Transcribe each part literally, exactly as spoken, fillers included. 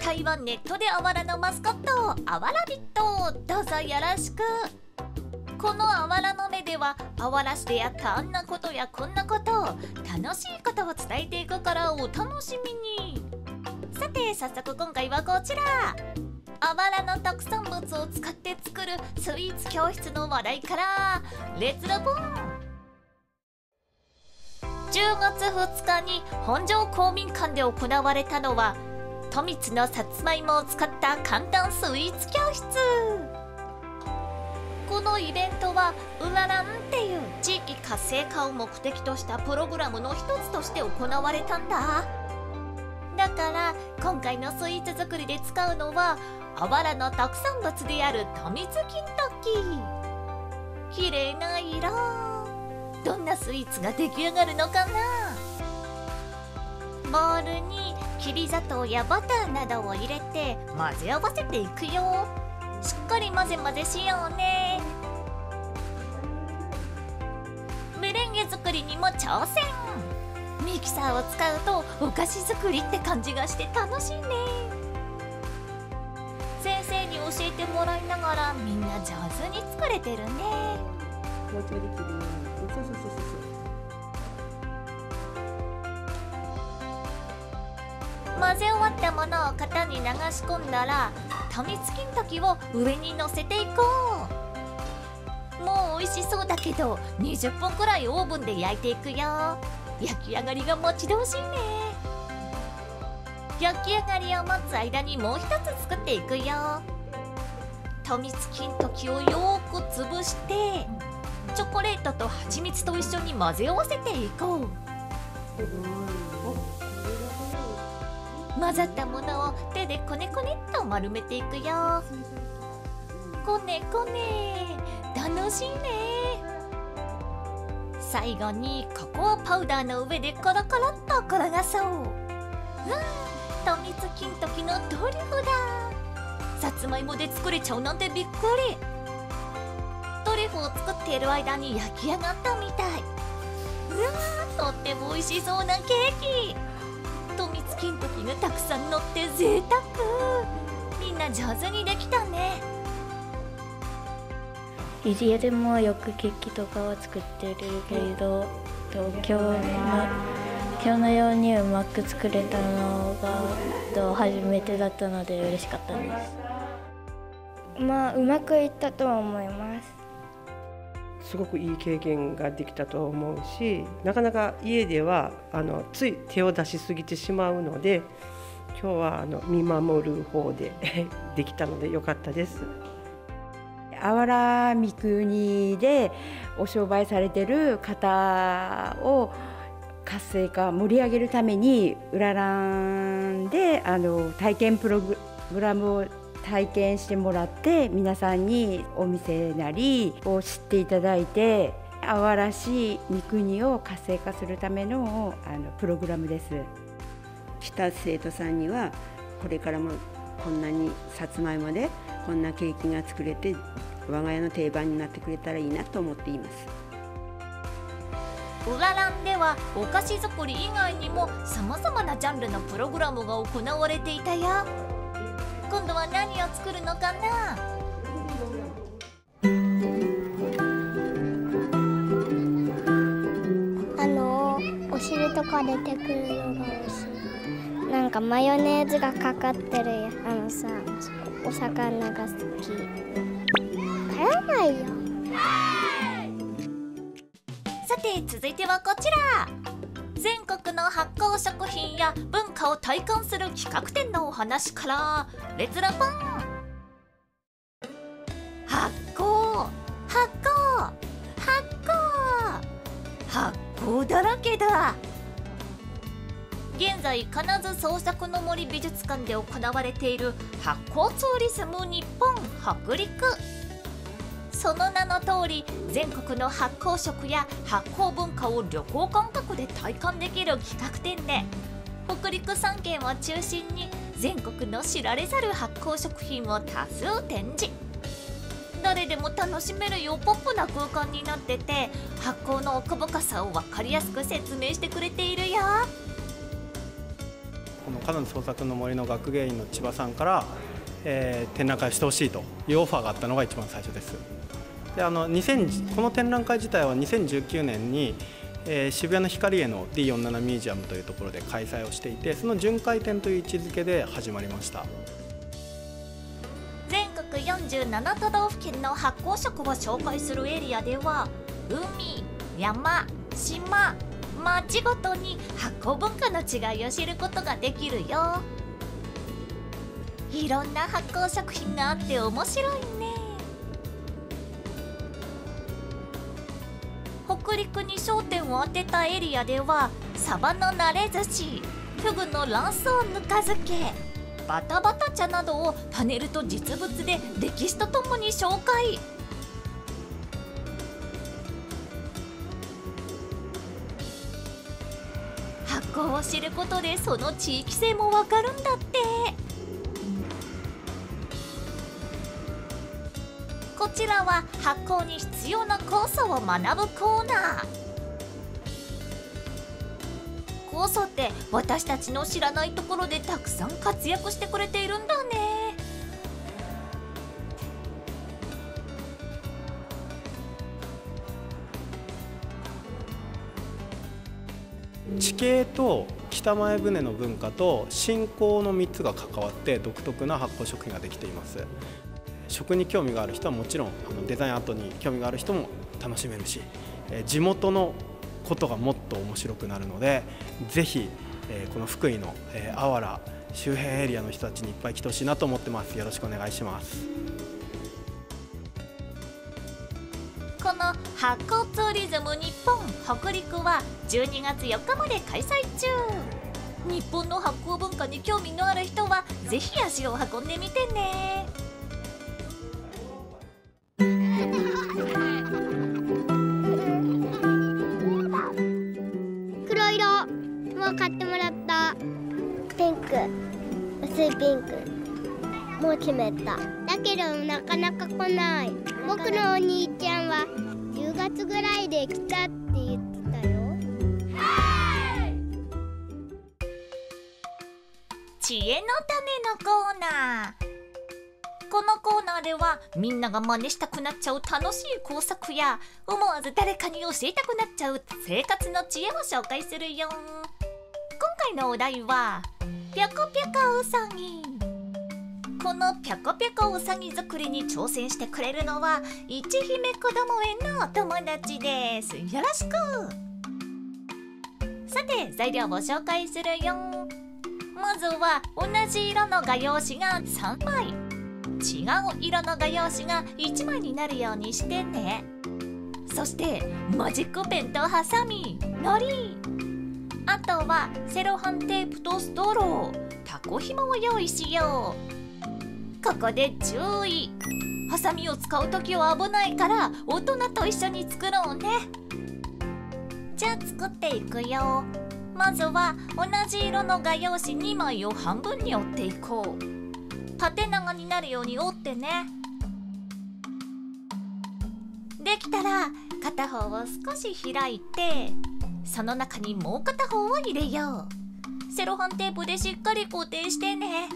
回はネットであわらのマスコットあわらビット、どうぞよろしく。このあわらの目ではあわら市でやったあんなことやこんなこと、楽しいことを伝えていくからお楽しみに。さて早速今回はこちら、あわらの特産物を使って作るスイーツ教室の話題からレッツラボン。じゅうがつふつかに本庄公民館で行われたのは富津のさつまいもを使った簡単スイーツ教室。このイベントはうららんっていう地域活性化を目的としたプログラムの一つとして行われたんだ。だから今回のスイーツ作りで使うのはあわらの特産物である富津金時。綺麗な色。どんなスイーツが出来上がるのかな。ボウルにきび砂糖やバターなどを入れて混ぜ合わせていくよ。しっかり混ぜ混ぜしようね。メレンゲ作りにも挑戦。ミキサーを使うとお菓子作りって感じがして楽しいね。先生に教えてもらいながらみんな上手に作れてるね。 包丁で切るように。そうそうそうそう。 混ぜ終わったものを型に流し込んだら富津金時を上に乗せていこう。もう美味しそうだけどにじゅっぷんくらいオーブンで焼いていくよ。焼き上がりが待ち遠しいね。焼き上がりを待つ間にもう一つ作っていくよ。富津金時をよーく潰してチョコレートと蜂蜜と一緒に混ぜ合わせていこう。混ざったものを手でこねこねっと丸めていくよ。こねこね、楽しいね。最後にココアパウダーの上でコロコロっと転がそう。うん、富津金時のトリュフだ。さつまいもで作れちゃうなんてびっくり。トリュフを作っている間に焼き上がったみたい。うわー、とっても美味しそうなケーキ。富津金時がたくさん乗って贅沢。みんな上手にできたね。 家でもよくケーキとかは作ってるけれど、と今日の今日のようにうまく作れたのがと初めてだったので嬉しかったです。まあうまくいったと思います。 すごくいい経験ができたと思うし、なかなか家ではあのつい手を出しすぎてしまうので、今日はあの見守る方でできたので良かったです。 あわら三国でお商売されてる方を活性化盛り上げるためにうららんであの体験プログラムを体験してもらって、皆さんにお店なりを知っていただいて、あわら市三国を活性化するためのあのプログラムです。 来た生徒さんにはこれからもこんなにさつまいもでこんなケーキが作れて我が家の定番になってくれたらいいなと思っています。 うららんではお菓子作り以外にもさまざまなジャンルのプログラムが行われていたよ。今度は何を作るのかな。 あのお汁とか出てくるのが美味しい。なんかマヨネーズがかかってるやあのさお魚が好き。帰らないよ。 さて続いてはこちら、全国の発酵食品や文化を体感する企画展のお話からレッツラボン。発酵発酵発酵発酵だらけだ。現在金津創作の森美術館で行われている発酵ツーリズム日本北陸。その名の通り全国の発酵食や発酵文化を旅行感覚で体感できる企画展で、北陸さん県を中心に全国の知られざる発酵食品を多数展示。誰でも楽しめるようポップな空間になってて、発酵の奥深さを分かりやすく説明してくれているよ。 この花の創作の森の学芸員の千葉さんから、えー、展覧会をしてほしいというオファーがあったのが一番最初です。であのにせんこの展覧会自体はにせんじゅうきゅうねんに、えー、渋谷のヒカリエの ディーよんじゅうなな ミュージアムというところで開催をしていて、その巡回展という位置づけで始まりました。 全国よんじゅうなな都道府県の発酵食を紹介するエリアでは、海、山、島、町ごとに発酵文化の違いを知ることができるよ。いろんな発酵食品があって面白いね。北陸に焦点を当てたエリアでは、サバのなれ寿司、フグの卵巣ぬか漬け、バタバタ茶などをパネルと実物で歴史とともに紹介。発酵を知ることでその地域性もわかるんだって。こちらは発酵に必要な酵素を学ぶコーナー。酵素って私たちの知らないところでたくさん活躍してくれているんだね。 地形と北前船の文化と信仰のみっつが関わって独特な発酵食品ができています。食に興味がある人はもちろん、あのデザインアートに興味がある人も楽しめるし、え地元のことがもっと面白くなるので、ぜひ、えー、この福井の、えー、あわら周辺エリアの人たちにいっぱい来てほしいなと思ってます。よろしくお願いします。 この発酵ツーリズム日本北陸はじゅうにがつよっかまで開催中。日本の発酵文化に興味のある人はぜひ足を運んでみてね。 黒色もう買ってもらった。ピンク、薄いピンクもう決めた。だけどなかなか来ない。僕のお兄ちゃんはじゅうがつぐらいで来たって言ってたよ。 知恵の種のコーナー。このコーナーではみんなが真似したくなっちゃう楽しい工作や思わず誰かに教えたくなっちゃう生活の知恵を紹介するよ。今回のお題はぴょこぴょこうさぎ。このぴょこぴょこうさぎ作りに挑戦してくれるのはいちひめこども園のお友達です。よろしく。さて材料を紹介するよ。まずは同じ色の画用紙がさんまい、違う色の画用紙がいちまいになるようにしてね。そしてマジックペンとハサミ、のり、あとはセロハンテープとストロー、タコひもを用意しよう。ここで注意。ハサミを使うときは危ないから大人と一緒に作ろうね。じゃあ作っていくよ。まずは同じ色の画用紙にまいを半分に折っていこう。縦長になるように折ってね。できたら片方を少し開いて、その中にもう片方を入れよう。セロハンテープでしっかり固定してね。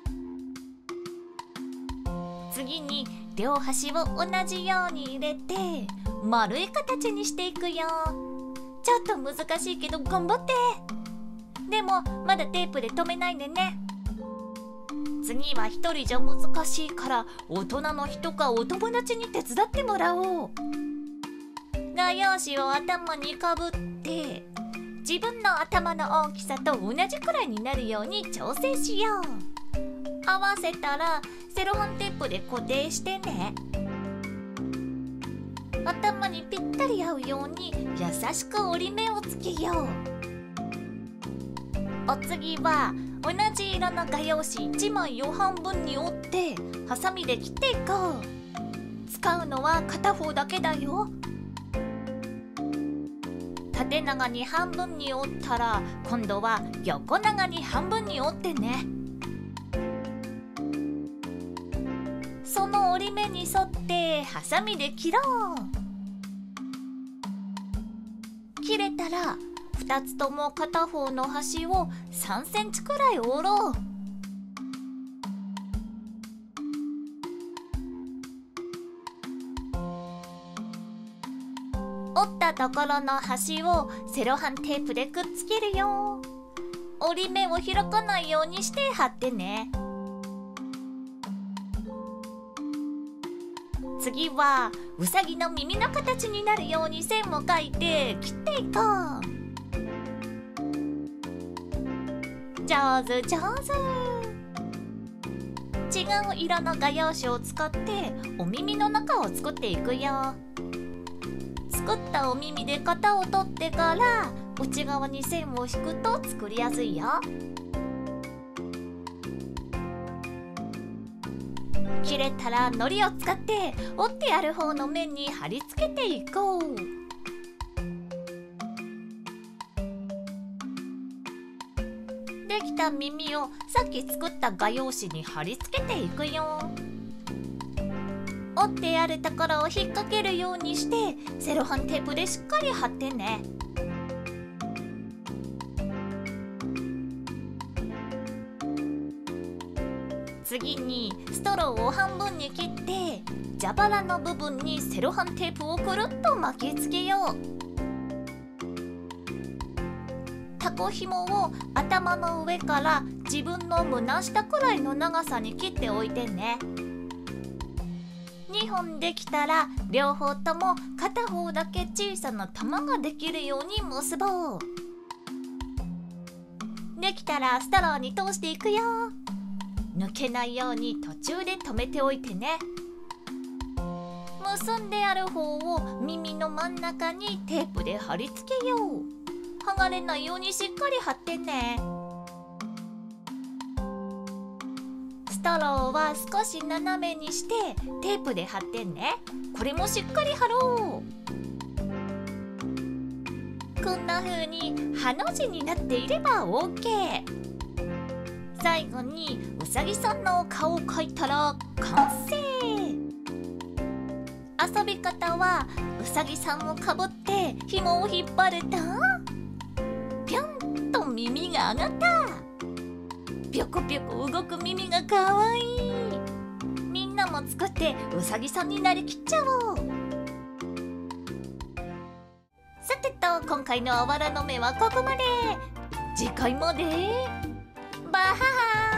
次に両端を同じように入れて丸い形にしていくよ。ちょっと難しいけど頑張って。でもまだテープで留めないでね。次は一人じゃ難しいから大人の人かお友達に手伝ってもらおう。画用紙を頭にかぶって自分の頭の大きさと同じくらいになるように調整しよう。合わせたらセロハンテープで固定してね。頭にぴったり合うように優しく折り目をつけよう。お次は同じ色の画用紙いちまいを半分に折ってハサミで切っていこう。使うのは片方だけだよ。縦長に半分に折ったら今度は横長に半分に折ってね。その折り目に沿ってハサミで切ろう。切れたらふたつとも片方の端をさんセンチくらい折ろう。折ったところの端をセロハンテープでくっつけるよ。折り目を開かないようにして貼ってね。次はうさぎの耳の形になるように線を描いて切っていこう。上手上手。違う色の画用紙を使ってお耳の中を作っていくよ。作ったお耳で型を取ってから内側に線を引くと作りやすいよ。切れたら糊を使って折ってある方の面に貼り付けていこう。できた耳をさっき作った画用紙に貼り付けていくよ。折ってあるところを引っ掛けるようにしてセロハンテープでしっかり貼ってね。次にストローを半分に切って蛇腹の部分にセロハンテープをくるっと巻きつけよう。タコひもを頭の上から自分の胸下くらいの長さに切っておいてね。にほんできたら両方とも片方だけ小さな玉ができるように結ぼう。できたらストローに通していくよ。抜けないように途中で止めておいてね。結んである方を耳の真ん中にテープで貼り付けよう。剥がれないようにしっかり貼ってね。ストローは少し斜めにしてテープで貼ってね。これもしっかり貼ろう。こんな風にハの字になっていれば オーケー。最後にうさぎさんの顔を描いたら完成。遊び方はうさぎさんをかぶって紐を引っ張るとぴょんと耳が上がった。ぴょこぴょこ動く耳がかわいい。みんなも作ってうさぎさんになりきっちゃおう。さてと今回のあわらの目はここまで。次回までバハハー。